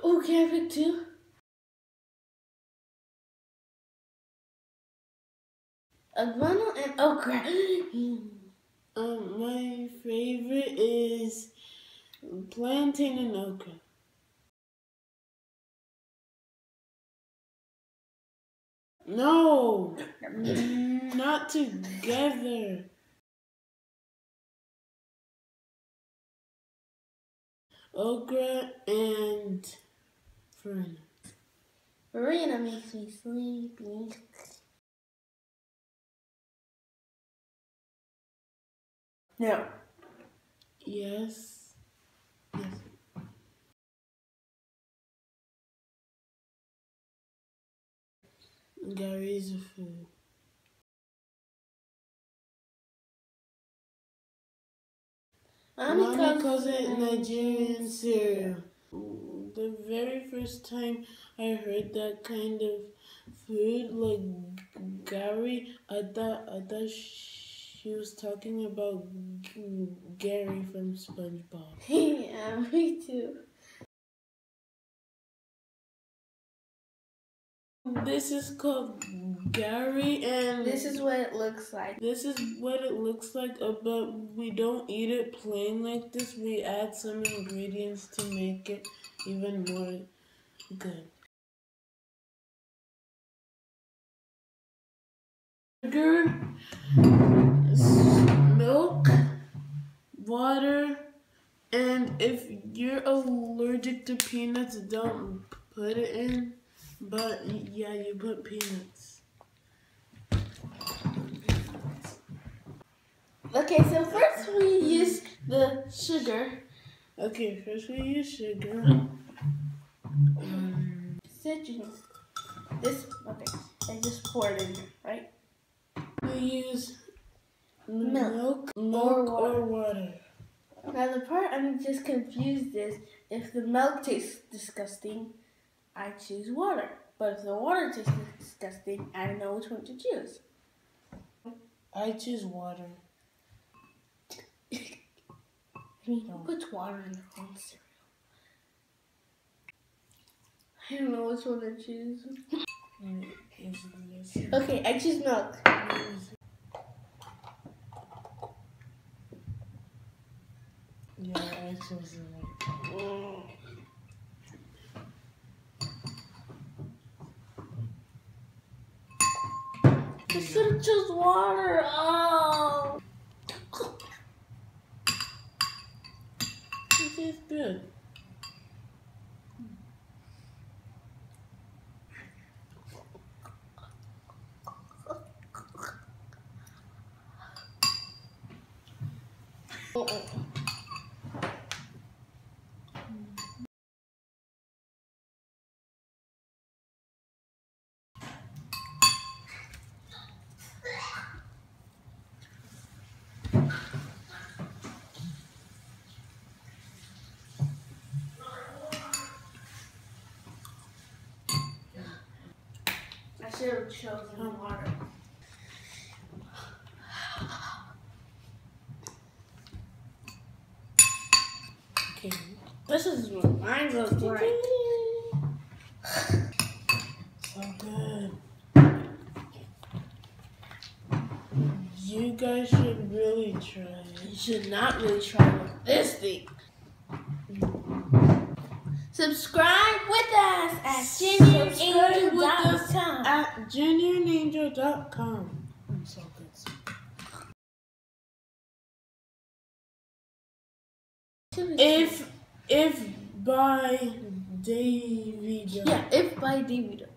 Oh, can I pick two? Iguana and okra. My favorite is plantain and okra. No, not together. Okra and farina. Farina makes me sleepy. No. Yes. Yes. Garri is a food. Mommy calls it Nigerian cereal. The very first time I heard that kind of food, like Garri, I thought she was talking about Garri from SpongeBob. Yeah, me too. This is called Garri, and This is what it looks like. This is what it looks like, but we don't eat it plain like this. We add some ingredients to make it even more good. Sugar, milk, water, and if you're allergic to peanuts, don't put it in. But yeah, you put peanuts. Okay, so first we use the sugar. Okay, first we use sugar. Citrus. This, okay, I just poured in here, right? We use Milk or water. Now the part I'm just confused is, if the milk tastes disgusting, I choose water. But if the water tastes disgusting, I don't know which one to choose. I choose water. Who puts water in their own cereal? I don't know which one to choose. Okay, I choose milk. Yeah, I chose milk. I should have chose water. Oh. It tastes good. I should have chosen water. Okay. This is what mine looks like. So good. You guys should really try it. You should not really try with this thing. Subscribe with us at GenuineAngel.com. At GenuineAngel.com. I'm so good. If by day video. Yeah, if by day video.